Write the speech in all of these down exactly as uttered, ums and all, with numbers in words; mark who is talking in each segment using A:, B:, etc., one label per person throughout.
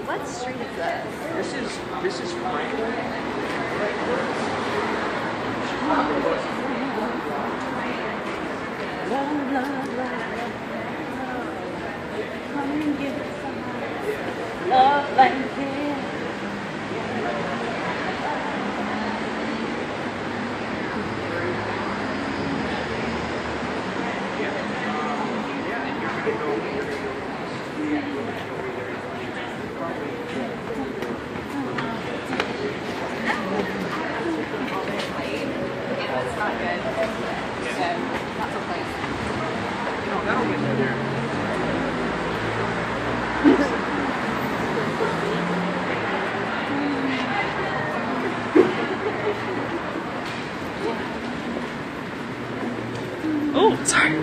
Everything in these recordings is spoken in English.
A: What street is this?
B: This is this is Franklin.
A: Love, love, love. Come and give it some love like this.
C: It's not good. So, lots of place.
B: No, that'll get you there. Oh, sorry.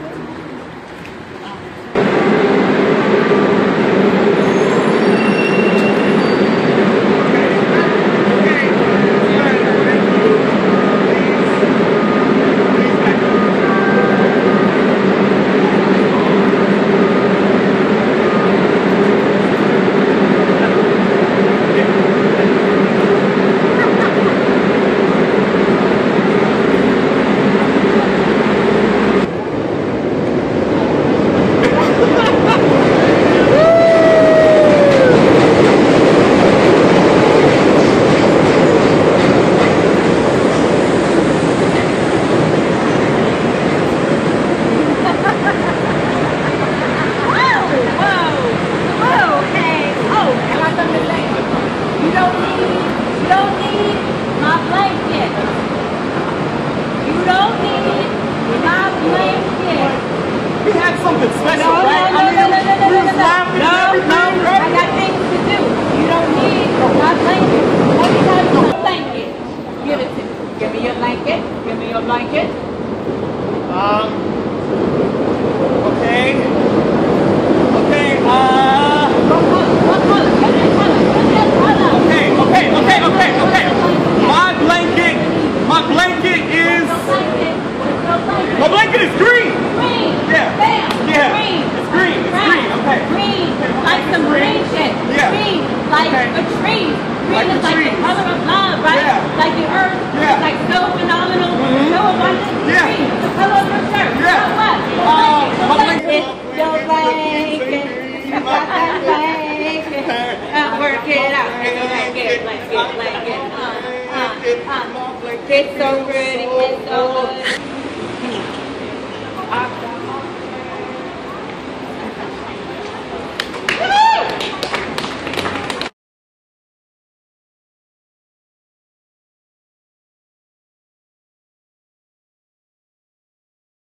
B: Something special,
A: no,
B: right?
A: No,
B: I mean,
A: no, no, no, no,
B: we was
A: no, no,
B: laughing
A: no,
B: and everything,
A: no,
B: right?
A: I got things to do. You don't need my blanket. Let me tell you my blanket. Give it to me. Give me your blanket. Give me your blanket.
B: Um. Okay. Okay. Uh.
A: What color? What color? Give me color. Give me color.
B: Okay. Okay. Okay. Okay. Okay. My blanket. My blanket is. My blanket is green.
A: Green.
B: Yeah.
A: Bam.
B: Yeah.
A: Green.
B: It's green. It's green. Okay.
A: Green. Like some green shit.
B: Yeah.
A: Green. Like
B: Okay.
A: a tree. Green
B: Like
A: is
B: the
A: like the
B: trees.
A: color of love, right?
B: Yeah.
A: Like the earth.
B: Yeah.
A: It's like so phenomenal.
B: Mhm.
A: So abundant.
B: Yeah.
A: Green. The color of your shirt.
B: Yeah.
A: So what?
B: Um, my
A: Blanket. Your blanket. I got that blanket. Uh, work it out. Blanket. Blanket. Blanket. Uh, uh, uh. It's so pretty. It's so good.